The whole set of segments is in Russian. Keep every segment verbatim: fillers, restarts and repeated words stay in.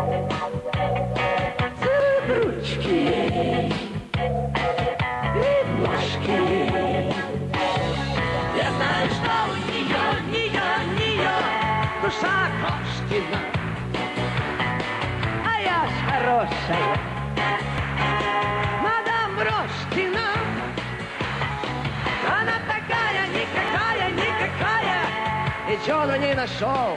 Ручки, ножки. Я знаю, что у нее, нее, нее душа Кошкина. А я ж хорошая мадам Брошкина. Она такая, никакая, никакая, и чё он не нашел?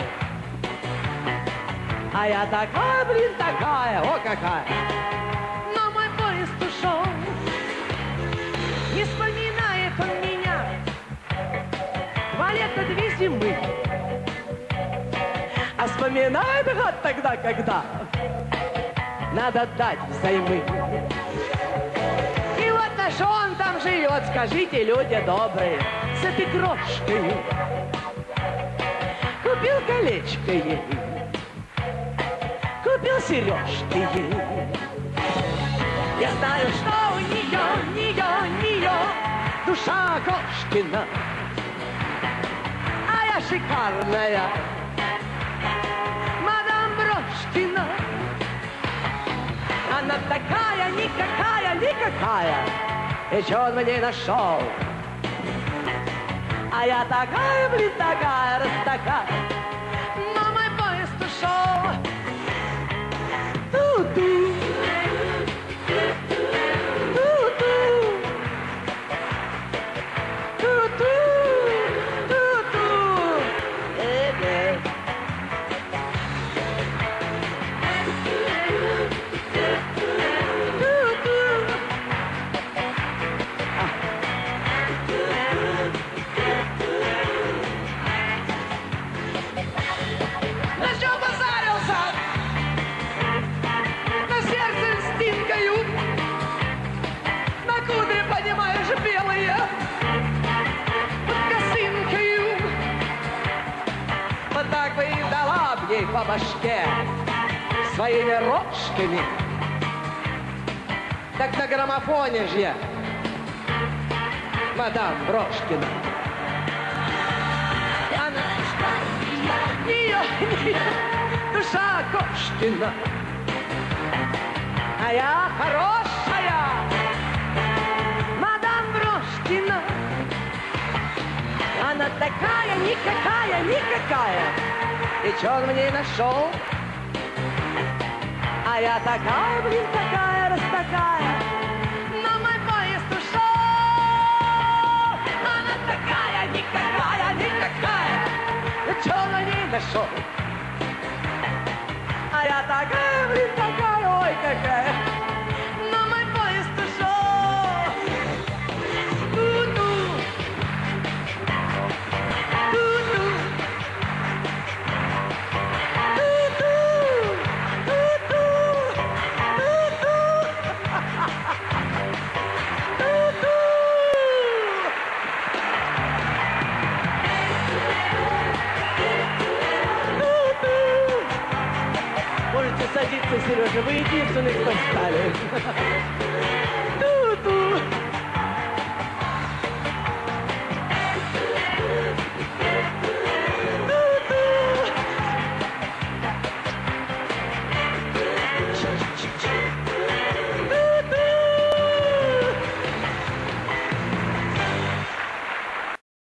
А я такая, блин, такая, о какая. Но мой поезд ушел, не вспоминает он меня. Два лета, две зимы, а вспоминает гад тогда, когда надо дать взаймы. И вот на что он там живет, скажите, люди добрые, с этой крошкой. Купил колечко ей, купил сережки ей. Я знаю, что у нее, нее, нее душа Кошкина. А я шикарная мадам Брошкина. Она такая, никакая, никакая, и чё он мне нашел? А я такая, блин, такая, раз такая. Но мой поезд ушел. Ту-ту. Ту-ту. Ту-ту. Ту-ту. Э-э. На чё позарился? На сердце льстинкою, на кудри, понимаешь, белые, под косынкою. Вот так бы и дала б ей по башке своими рожками. Так на граммофоне ж я, мадам Брошкина. Она нее, нее душа Кошкина. А я хорошая мадам Брошкина. Она такая, никакая, никакая, и чё он мне нашел? А я такая, блин, такая, раз такая. Но мой поезд ушел. Она такая, никакая, никакая, и чё он мне нашел? А я такая, блин, такая, ой, какая. Но мой поезд ушел. Ту-ту. Ту-ту. Ту-ту. Ту-ту. Ту-ту. Ту-ту. Можете садиться, Сережа, вы единственный, кто встали.